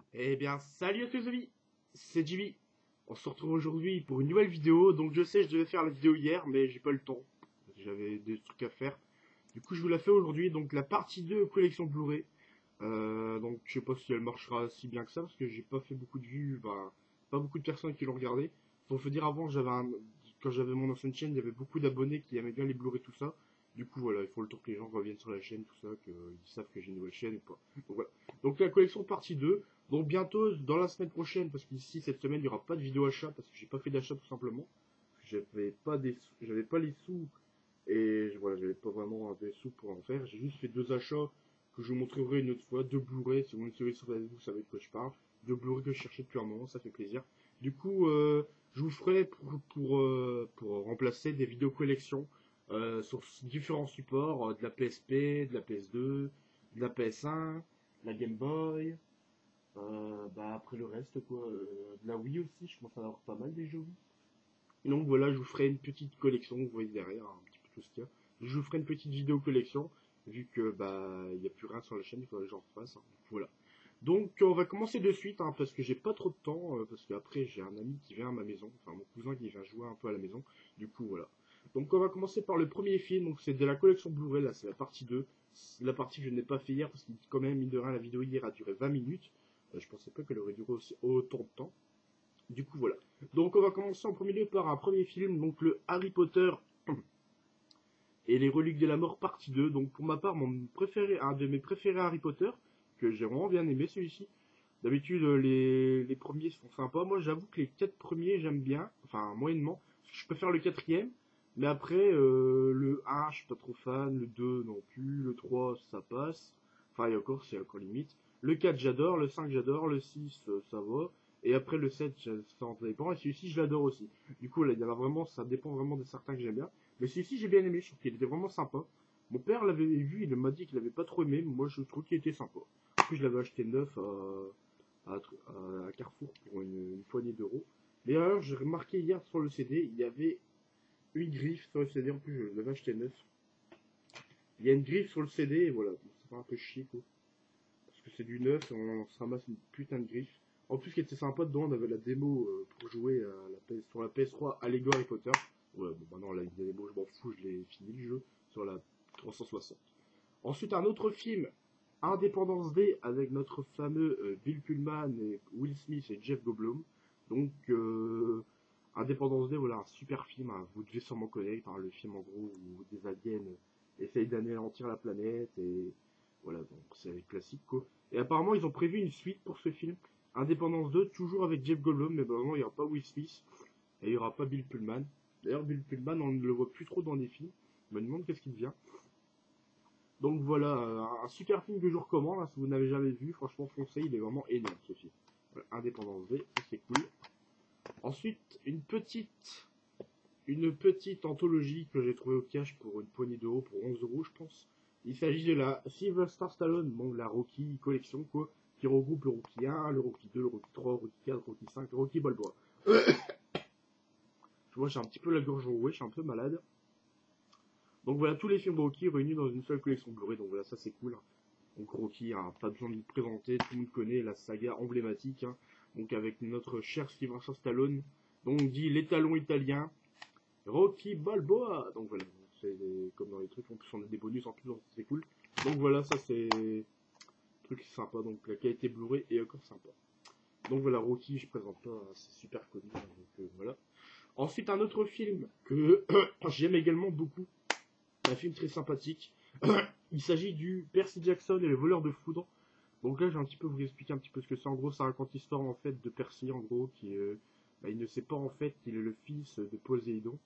Eh bien, salut à tous les amis, c'est Jimmy. On se retrouve aujourd'hui pour une nouvelle vidéo. Donc je sais, je devais faire la vidéo hier, mais j'ai pas eu le temps. J'avais des trucs à faire. Du coup, je vous la fais aujourd'hui. Donc la partie 2 collection Blu-ray. Donc je sais pas si elle marchera si bien que ça, parce que j'ai pas fait beaucoup de vues. Ben, pas beaucoup de personnes qui l'ont regardé. Faut dire avant, quand j'avais mon ancienne chaîne, il y avait beaucoup d'abonnés qui aimaient bien les Blu-ray, tout ça. Du coup, voilà, il faut le temps que les gens reviennent sur la chaîne, tout ça, qu'ils savent que j'ai une nouvelle chaîne ou pas. Donc voilà. Donc la collection partie 2. Donc bientôt, dans la semaine prochaine, parce qu'ici cette semaine il n'y aura pas de vidéo achat parce que j'ai pas fait d'achat tout simplement. J'avais pas les sous et voilà, j'avais pas vraiment des sous pour en faire. J'ai juste fait deux achats que je vous montrerai une autre fois, deux Blu-ray. Si vous me suivez sur Facebook, vous savez de quoi je parle. Deux Blu-ray que je cherchais depuis un moment, ça fait plaisir. Du coup, je vous ferai pour remplacer des vidéos collections sur différents supports, de la PSP, de la PS2, de la PS1, de la Game Boy. Bah après le reste quoi, de la Wii aussi, je commence à avoir pas mal des jeux Wii. Et donc voilà, je vous ferai une petite collection, vous voyez derrière un petit peu tout ce qu'il y a. Je vous ferai une petite vidéo collection, vu que bah il n'y a plus rien sur la chaîne, il faudrait que j'en refasse. Hein. Voilà. Donc on va commencer de suite, hein, parce que j'ai pas trop de temps, parce qu'après j'ai un ami qui vient à ma maison, enfin mon cousin qui vient jouer un peu à la maison. Du coup voilà. Donc on va commencer par le premier film, donc c'est de la collection Blu-ray, là c'est la partie 2. La partie que je n'ai pas fait hier, parce que quand même, mine de rien, la vidéo hier a duré 20 minutes. Je pensais pas qu'elle aurait duré autant de temps. Du coup, voilà. Donc, on va commencer en premier lieu par un premier film, donc le Harry Potter et les Reliques de la Mort partie 2. Donc, pour ma part, un de mes préférés Harry Potter, que j'ai vraiment bien aimé celui-ci. D'habitude, les premiers sont sympas. Moi, j'avoue que les 4 premiers, j'aime bien. Enfin, moyennement. Je préfère le quatrième. Mais après, le 1, je suis pas trop fan. Le 2, non plus. Le 3, ça passe. Enfin, et encore, c'est encore limite. Le 4, j'adore. Le 5, j'adore. Le 6, ça va. Et après, le 7, ça en dépend. Et celui-ci, je l'adore aussi. Du coup, là, il y en a vraiment, ça dépend vraiment de certains que j'aime bien. Mais celui-ci, j'ai bien aimé. Je trouve qu'il était vraiment sympa. Mon père l'avait vu, il m'a dit qu'il avait pas trop aimé. Mais moi, je trouve qu'il était sympa. En plus, je l'avais acheté neuf à Carrefour pour une poignée d'euros. Mais alors, j'ai remarqué hier sur le CD, il y avait une griffe sur le CD. En plus, je l'avais acheté neuf. Il y a une griffe sur le CD et voilà. Ça fait un peu chier quoi. Parce que c'est du neuf et on se ramasse une putain de griffe. En plus, ce qui était sympa dedans, on avait la démo pour jouer sur la PS3 à Lego Harry Potter. Ouais, bon, maintenant, la démo, je m'en fous, je l'ai fini le jeu sur la 360. Ensuite, un autre film, Indépendance D, avec notre fameux Bill Pullman et Will Smith et Jeff Goldblum. Donc, Indépendance D, voilà, un super film, hein, vous devez sûrement connaître, hein, le film en gros où des aliens essayent d'anéantir la planète, et voilà, donc c'est classique quoi. Et apparemment, ils ont prévu une suite pour ce film, Indépendance 2, toujours avec Jeff Goldblum, mais vraiment, il n'y aura pas Will Smith, et il n'y aura pas Bill Pullman. D'ailleurs, Bill Pullman, on ne le voit plus trop dans les films, je me demande qu'est-ce qu'il devient. Donc voilà, un super film que je vous recommande, hein, si vous n'avez jamais vu, franchement foncez, il est vraiment énorme ce film. Voilà, Indépendance V, ça c'est cool. Ensuite, une petite anthologie que j'ai trouvée au cash pour une poignée d'euros, pour 11 euros je pense. Il s'agit de la Sylvester Stallone, bon la Rocky collection quoi, qui regroupe le Rocky 1, le Rocky 2, le Rocky 3, le Rocky 4, le Rocky 5, le Rocky Balboa. Moi j'ai un petit peu la gorge rouée, je suis un peu malade. Donc voilà, tous les films Rocky réunis dans une seule collection Blu-ray, donc voilà, ça c'est cool. Donc Rocky, hein, pas besoin de le présenter, tout le monde connaît la saga emblématique. Hein, donc avec notre cher Sylvester Stallone, donc dit l'étalon italien, Rocky Balboa. Donc voilà, c'est comme dans les trucs, en plus on a des bonus en plus, donc c'est cool. Donc voilà, ça c'est truc sympa, donc la qualité Blu-ray est encore sympa. Donc voilà, Rocky, je présente pas, c'est super connu, hein, donc voilà. Ensuite, un autre film que j'aime également beaucoup, un film très sympathique. Il s'agit du Percy Jackson et le voleur de foudre. Donc là, je vais un petit peu vous expliquer un petit peu ce que c'est. En gros, ça raconte l'histoire en fait de Percy, en gros, qui il ne sait pas en fait qu'il est le fils de Poséidon,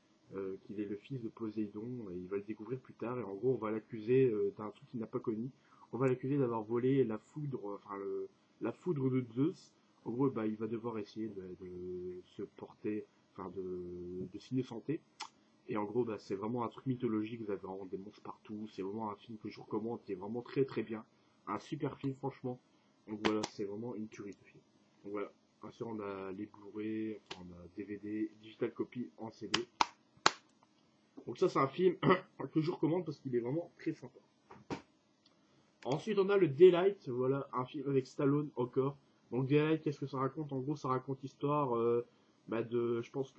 et il va le découvrir plus tard. Et en gros, on va l'accuser d'un truc qu'il n'a pas connu. On va l'accuser d'avoir volé la foudre, la foudre de Zeus. En gros, il va devoir essayer de se porter, de s'innocenter. Et en gros, c'est vraiment un truc mythologique, vous avez vraiment des monstres partout, c'est vraiment un film que je vous recommande, qui est vraiment très très bien. Un super film, franchement. Donc voilà, c'est vraiment une tuerie de film. Donc voilà, ensuite on a les Blu-ray, enfin, on a DVD, digital copy en CD. Donc ça, c'est un film que je vous recommande parce qu'il est vraiment très sympa. Ensuite, on a le Daylight, voilà, un film avec Stallone encore. Donc Daylight, qu'est-ce que ça raconte? En gros, ça raconte l'histoire je pense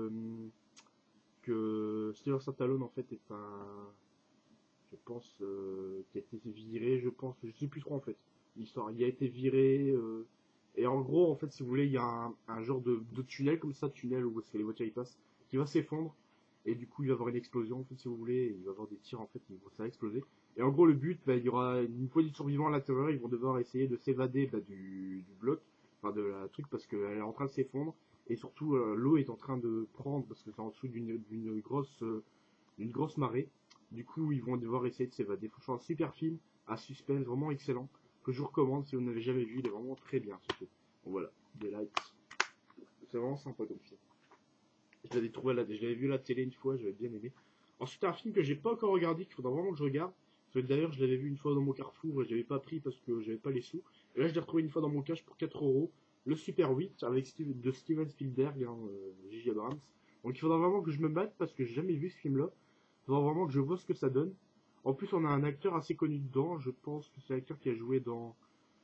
que Sylvester Stallone en fait est je pense, qui a été viré, je pense, je sais plus trop en fait, l'histoire, il a été viré, et en gros, en fait, si vous voulez, il y a un genre de tunnel comme ça, tunnel où les voitures y passent, qui va s'effondre, et du coup, il va y avoir une explosion, en fait, si vous voulez, il va y avoir des tirs, en fait, ça va exploser. Et en gros, le but, il y aura une poignée de survivants à l'intérieur, ils vont devoir essayer de s'évader du bloc, enfin de la truc, parce qu'elle est en train de s'effondre, et surtout, l'eau est en train de prendre, parce que c'est en dessous d'une grosse marée. Du coup, ils vont devoir essayer de s'évader. Franchement, un super film, à suspense, vraiment excellent, que je vous recommande si vous n'avez jamais vu. Il est vraiment très bien ce film. Bon, voilà, des likes. C'est vraiment sympa comme film. Je l'avais vu à la télé une fois, j'avais bien aimé. Ensuite, un film que j'ai pas encore regardé, qu'il faudra vraiment que je regarde. D'ailleurs, je l'avais vu une fois dans mon Carrefour et je l'avais pas pris parce que j'avais pas les sous. Et là, je l'ai retrouvé une fois dans mon cash pour 4 €. Le Super 8 avec de Steven Spielberg, J.J. Abrams. Donc, il faudra vraiment que je me batte parce que j'ai jamais vu ce film-là. Il faudra vraiment que je vois ce que ça donne. En plus, on a un acteur assez connu dedans. Je pense que c'est l'acteur qui a joué dans.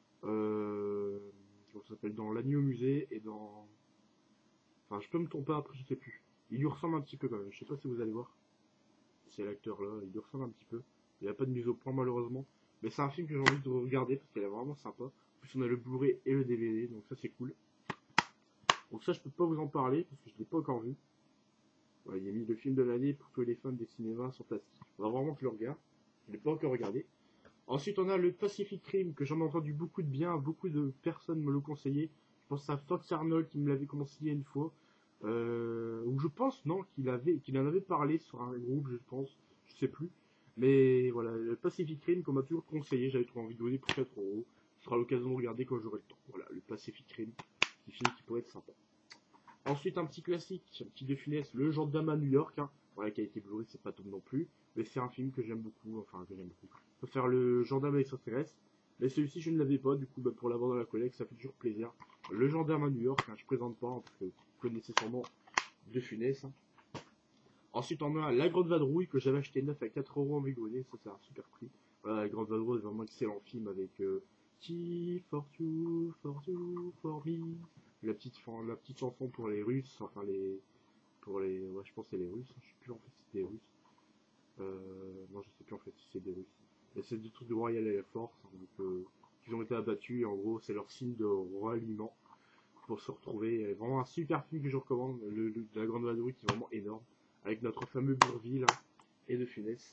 Comment ça s'appelle? Dans L'Agneau au musée et dans. Enfin, je peux me tromper après, je sais plus. Il lui ressemble un petit peu quand même. Je sais pas si vous allez voir. C'est l'acteur là, il lui ressemble un petit peu. Il n'y a pas de mise au point malheureusement. Mais c'est un film que j'ai envie de regarder parce qu'il est vraiment sympa. En plus, on a le Blu-ray et le DVD, donc ça c'est cool. Donc ça, je peux pas vous en parler parce que je l'ai pas encore vu. Ouais, il a mis le film de l'année pour que les fans des cinémas sont fantastiques. Il faudra vraiment que je le regarde. Je l'ai pas encore regardé. Ensuite, on a le Pacific Rim, que j'en ai entendu beaucoup de bien, beaucoup de personnes me l'ont conseillé. Je pense à Fox Arnold qui me l'avait conseillé une fois. Ou je pense, non, qu'il en avait parlé sur un groupe, je pense, je sais plus. Mais voilà, le Pacific Rim qu'on m'a toujours conseillé, j'avais trop envie de donner pour 4 €. Ce sera l'occasion de regarder quand j'aurai le temps. Voilà, le Pacific Rim, qui film qui pourrait être sympa. Ensuite, un petit classique, un petit De Funès, Le Gendarme à New York. Voilà, qui a été Blu-ray, c'est pas top non plus. Mais c'est un film que j'aime beaucoup, enfin que j'aime beaucoup. Je peux faire le Gendarme extraterrestre. Mais celui-ci, je ne l'avais pas, du coup, pour l'avoir dans la collecte, ça fait toujours plaisir. Le Gendarme à New York, je présente pas, parce que vous connaissez sûrement De Funès. Ensuite, on a La Grande Vadrouille, que j'avais acheté neuf à 4 € en Vigonnet, ça c'est un super prix. Voilà, La Grande Vadrouille, c'est vraiment un excellent film avec Tea for you, for me. La petite chanson pour les Russes, enfin ouais, je pense que c'est les Russes, je sais plus en fait si c'est des Russes. Non, je sais plus en fait si c'est des Russes. Mais c'est du truc de Royal Air Force, donc ils ont été abattus, et en gros c'est leur signe de ralliement pour se retrouver. Vraiment un super film que je recommande, La Grande Vadrouille qui est vraiment énorme, avec notre fameux Bourvil et De Funès.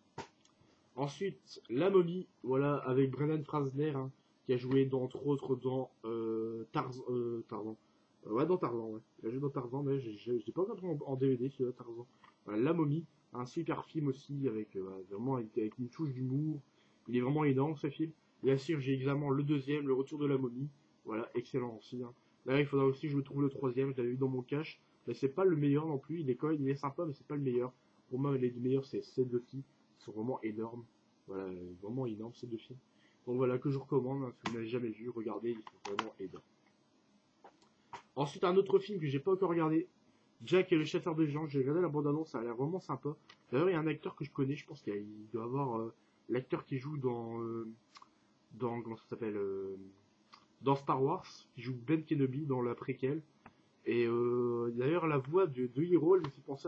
Ensuite, La Momie, voilà, avec Brendan Fraser, qui a joué entre autres dans Tarzan. Ouais, dans Tarzan, ouais. Il a joué dans Tarzan, mais je l'ai pas encore en DVD, celui-là, Tarzan. Voilà, La Momie, un super film aussi, avec vraiment avec une touche d'humour. Il est vraiment énorme ce film. Bien sûr, j'ai également le deuxième, Le Retour de la Momie. Voilà, excellent aussi. Là, il faudra aussi que je me trouve le troisième, je l'avais eu dans mon cache. Mais c'est pas le meilleur non plus, il est sympa, mais c'est pas le meilleur. Pour moi, les deux meilleurs, c'est ces deux-ci. Ils sont vraiment énormes. Voilà, vraiment énormes ces deux films. Donc voilà, que je recommande, si vous n'avez jamais vu, regardez, ils sont vraiment énormes. Ensuite, un autre film que j'ai pas encore regardé, Jack et le chasseur de géants. J'ai regardé la bande-annonce, ça a l'air vraiment sympa. D'ailleurs, il y a un acteur que je connais, je pense qu'il doit avoir l'acteur qui joue dans comment ça s'appelle dans Star Wars, qui joue Ben Kenobi dans la préquelle. Et d'ailleurs, la voix de Hero, elle me fait penser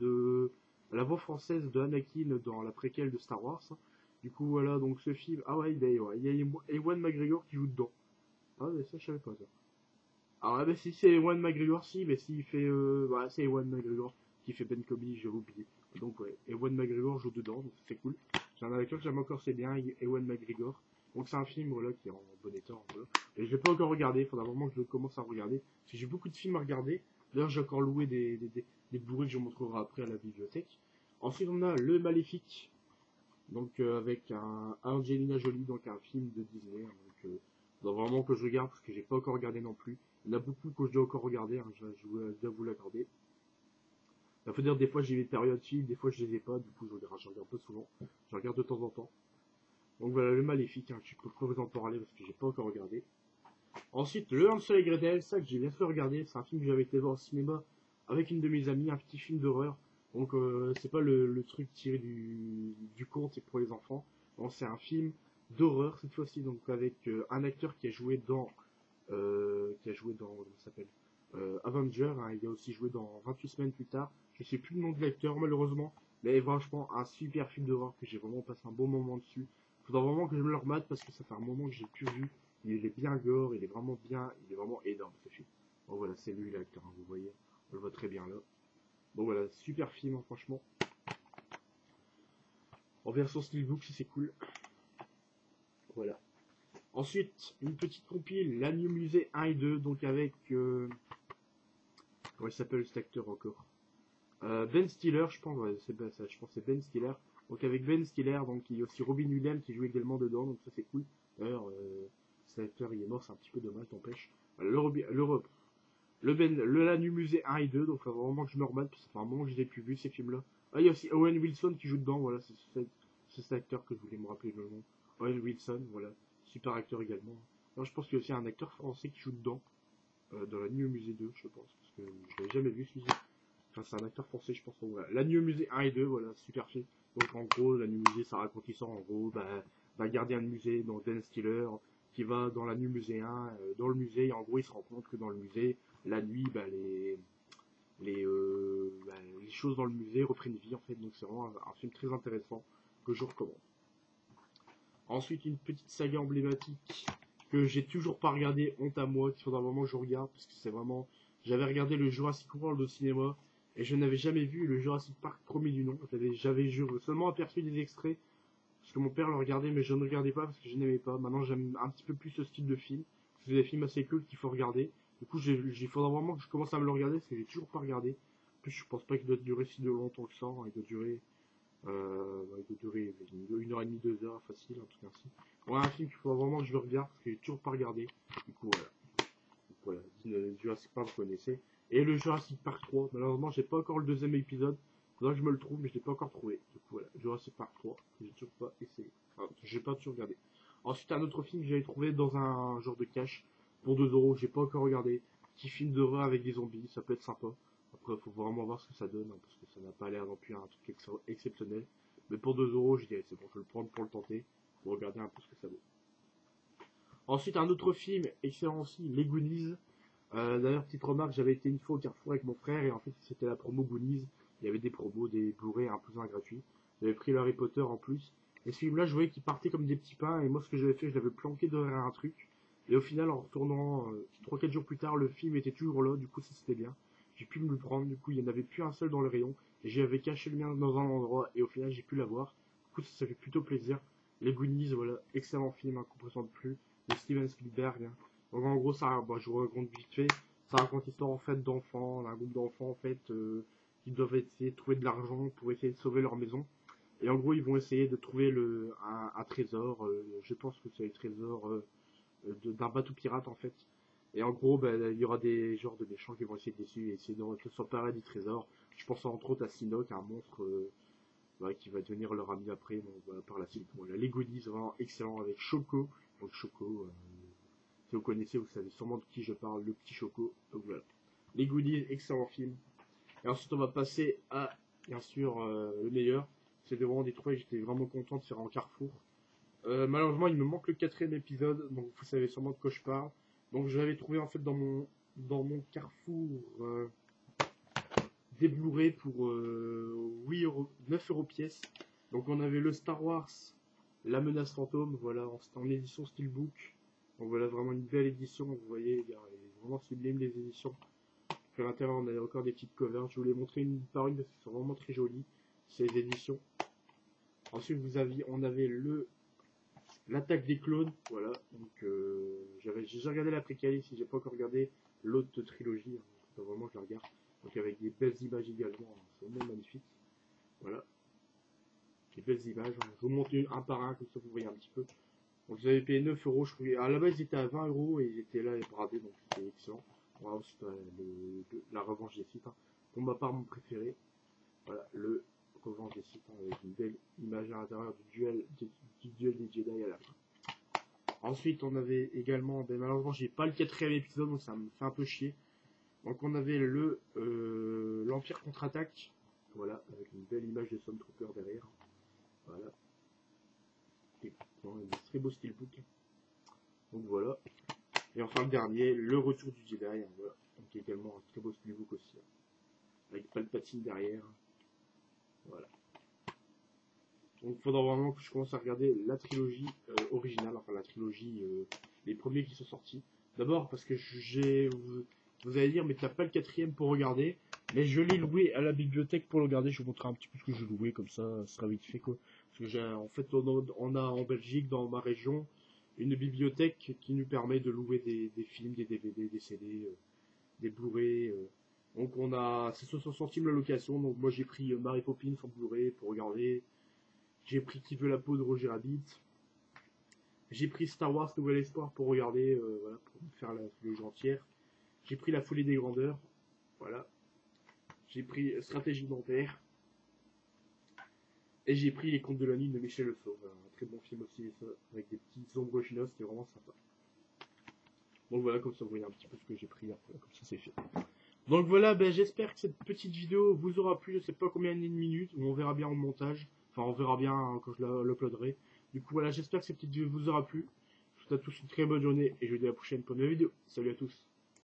à la voix française de Anakin dans la préquelle de Star Wars. Du coup, voilà, donc ce film, ah ouais, il y a Ewan McGregor qui joue dedans. Ah, mais ça, je savais pas ça. Alors, ah, bah, si c'est Ewan McGregor, si, mais s'il fait, voilà, c'est Ewan McGregor qui fait Ben Kenobi, j'ai oublié. Donc, ouais, Ewan McGregor joue dedans, donc c'est cool. C'est un acteur que j'aime encore, c'est bien, Ewan McGregor. Donc, c'est un film, voilà, qui est en bon état, voilà. Et je l'ai pas encore regardé, il faudra vraiment que je commence à regarder. Parce que j'ai beaucoup de films à regarder. D'ailleurs, j'ai encore loué des Blu-ray que je vous montrerai après à la bibliothèque. Ensuite, on a Le Maléfique, donc avec un Angelina Jolie, donc un film de Disney. Donc, faudra vraiment que je regarde parce que j'ai pas encore regardé non plus. Il y en a beaucoup que je dois encore regarder, je dois vous l'accorder. Il faut dire, des fois j'ai des périodes filles, des fois je les ai pas, du coup je regarde peu souvent. Je regarde de temps en temps. Donc voilà, Le Maléfique, je peux pas vous en parler parce que j'ai pas encore regardé. Ensuite, Le Hansel et Gretel, ça que j'ai bien fait regarder, c'est un film que j'avais été voir au cinéma avec une de mes amies, un petit film d'horreur. Donc c'est pas le truc tiré du conte, c'est pour les enfants. Donc c'est un film d'horreur cette fois-ci, donc avec un acteur qui a joué dans qui a joué dans, comment ça s'appelle, Avenger, hein, il a aussi joué dans 28 semaines plus tard. Je sais plus le nom de l'acteur malheureusement, mais franchement un super film d'horreur que j'ai vraiment passé un bon moment dessus. Faudra vraiment que je me le remate parce que ça fait un moment que j'ai plus vu. Il est bien gore, il est vraiment bien, il est vraiment énorme ce film. Bon voilà, c'est lui l'acteur, hein, vous voyez, on le voit très bien là. Bon voilà, super film hein, franchement. En version steelbook, c'est cool. Voilà. Ensuite, une petite compile, la New Musée 1 et 2, donc avec... comment il s'appelle cet acteur encore, Ben Stiller, je pense, ouais, c'est ça, je pense que c'est Ben Stiller. Donc avec Ben Stiller, donc il y a aussi Robin Williams qui joue également dedans, donc ça c'est cool. D'ailleurs, cet acteur il est mort, c'est un petit peu dommage, n'empêche. Voilà, la New Musée 1 et 2, donc il faut vraiment que je me remette, parce que ça fait un moment que je les ai plus vus ces films-là. Ah, il y a aussi Owen Wilson qui joue dedans, voilà, c'est cet acteur que je voulais me rappeler le nom. Owen Wilson, voilà, super acteur également. Alors, je pense qu'il y a aussi un acteur français qui joue dedans, dans la New Musée 2, je pense, parce que je l'avais jamais vu celui-ci. Enfin, c'est un acteur français, je pense. Donc, voilà. La New Musée 1 et 2, voilà, super film. Donc, en gros, la New Musée, ça raconte l'histoire, en gros, d'un gardien de musée, donc Ben Stiller, qui va dans la New Musée 1, dans le musée, et en gros, il se rend compte que dans le musée, la nuit, les choses dans le musée reprennent vie, en fait. Donc, c'est vraiment un film très intéressant que je recommande. Ensuite, une petite saga emblématique que j'ai toujours pas regardé, honte à moi, qu'il faudra vraiment que je regarde, parce que c'est vraiment... J'avais regardé le Jurassic World au cinéma, et je n'avais jamais vu le Jurassic Park premier du nom. J'avais seulement aperçu des extraits, parce que mon père le regardait, mais je ne regardais pas parce que je n'aimais pas. Maintenant, j'aime un petit peu plus ce style de film. C'est des films assez cultes qu'il faut regarder. Du coup, il faudra vraiment que je commence à me le regarder, parce que j'ai toujours pas regardé. En plus, je pense pas qu'il doit durer si de longtemps que ça, hein. Il doit durer... il doit durer 1h30, 2 heures, facile, un truc ainsi. Ouais, un film qu'il faut vraiment que je le regarde, parce que j'ai toujours pas regardé. Du coup, voilà. Voilà, Jurassic Park, vous connaissez. Et le Jurassic Park 3, malheureusement, j'ai pas encore le deuxième épisode. Faudra que je me le trouve, mais je l'ai pas encore trouvé. Du coup, voilà, Jurassic Park 3, que j'ai toujours pas essayé. Enfin, j'ai pas toujours regardé. Ensuite, un autre film que j'avais trouvé dans un genre de cache pour 2 euros, j'ai pas encore regardé. Petit film d'horreur avec des zombies, ça peut être sympa. Après, faut vraiment voir ce que ça donne, hein, parce que ça n'a pas l'air non plus un truc exceptionnel. Mais pour 2 euros, je dirais, c'est bon, je vais le prendre pour le tenter, pour regarder un peu ce que ça vaut. Ensuite, un autre film excellent aussi, Les Goonies. D'ailleurs, petite remarque, j'avais été une fois au Carrefour avec mon frère et en fait c'était la promo Goonies. Il y avait des promos, des Blu-ray un peu gratuits. J'avais pris le Harry Potter en plus. Et ce film-là, je voyais qu'il partait comme des petits pains et moi ce que j'avais fait, je l'avais planqué derrière un truc. Et au final, en retournant 3-4 jours plus tard, le film était toujours là, du coup ça c'était bien. J'ai pu me le prendre, du coup il n'y en avait plus un seul dans le rayon. Et j'avais caché le mien dans un endroit et au final j'ai pu l'avoir. Du coup ça fait plutôt plaisir. Les Goonies, voilà, excellent film, hein, qu'on ne présente plus. De Steven Spielberg, hein. Donc en gros, ça, je vous raconte vite fait, ça raconte l'histoire en fait d'enfants, d'un groupe d'enfants en fait qui doivent essayer de trouver de l'argent pour essayer de sauver leur maison. Et en gros, ils vont essayer de trouver un trésor. Je pense que c'est le trésor d'un bateau pirate en fait. Et en gros, il y aura des genres de méchants qui vont essayer dessus et essayer de s'emparer du trésor. Je pense entre autres à Sinoc, un monstre qui va devenir leur ami après, bon, voilà, par la suite. Voilà, les Goonies, vraiment excellent avec Choco. Donc Choco, si vous connaissez, vous savez sûrement de qui je parle, le petit Choco. Donc voilà. Les Goonies, excellent film. Et ensuite, on va passer à, bien sûr, le meilleur. C'est vraiment des trois, j'étais vraiment content de faire en Carrefour. Malheureusement, il me manque le 4ème épisode, donc vous savez sûrement de quoi je parle. Donc je l'avais trouvé en fait dans mon Carrefour des Blu-ray pour 8 euros, 9 euros pièce. Donc on avait le Star Wars, La Menace Fantôme, voilà, en édition Steelbook. Donc voilà, vraiment une belle édition, vous voyez, il y a vraiment sublime les éditions. À l'intérieur, on a encore des petites covers. Je vous les montrer une par une parce qu'elles sont vraiment très jolies, ces éditions. Ensuite, on avait l'attaque des clones, voilà. Donc j'ai regardé la préquelle ici, j'ai pas encore regardé l'autre trilogie. Hein, faut vraiment que je la regarde. Donc avec des belles images également, hein, c'est vraiment magnifique. Voilà, des belles images. Hein. Je vous montre un par un comme ça vous voyez un petit peu. Donc vous avez payé 9 euros, je trouvais. À la base ils étaient à 20 euros et ils étaient là et bradés, donc c'était excellent. Voilà, ensuite la revanche des sites. Hein. Pour ma part mon préféré. Voilà, le revanche des sites hein, avec une belle image à l'intérieur du duel des Jedi à la fin. Ensuite on avait également, malheureusement j'ai pas le 4ème épisode donc ça me fait un peu chier. Donc on avait l'Empire contre-attaque, voilà, avec une belle image de Stormtrooper derrière. Voilà. Et un très beau steelbook. Donc voilà. Et enfin le dernier, Le Retour du Jedi, hein, voilà. Donc également un très beau steelbook aussi, hein, avec Palpatine derrière. Voilà. Donc il faudra vraiment que je commence à regarder la trilogie originale, enfin la trilogie, les premiers qui sont sortis. D'abord parce que vous allez dire, mais t'as pas le quatrième pour regarder. Mais je l'ai loué à la bibliothèque pour le regarder. Je vous montrerai un petit peu ce que je louais, comme ça sera vite fait quoi. Parce que en fait, on a en Belgique, dans ma région, une bibliothèque qui nous permet de louer des films, des DVD, des CD, des Blu-ray. Donc on a, c'est 60 centimes la location. Donc moi j'ai pris Mary Poppins en Blu-ray pour regarder. J'ai pris Qui veut la peau de Roger Rabbit. J'ai pris Star Wars Nouvel Espoir pour regarder, voilà, pour faire la trilogie entière. J'ai pris La Folie des Grandeurs. Voilà. J'ai pris Stratégie dentaire. Et j'ai pris Les Contes de la Nuit de Michel Le Saux. Voilà, un très bon film aussi, ça, avec des petites ombres lumineuses, c'était vraiment sympa. Donc voilà, comme ça vous voyez un petit peu ce que j'ai pris, après, comme ça c'est fait. Donc voilà, ben, j'espère que cette petite vidéo vous aura plu, je sais pas combien de minutes, on verra bien en montage, enfin on verra bien hein, quand je l'uploaderai. Du coup voilà, j'espère que cette petite vidéo vous aura plu. Je vous souhaite à tous une très bonne journée et je vous dis à la prochaine pour une nouvelle vidéo. Salut à tous.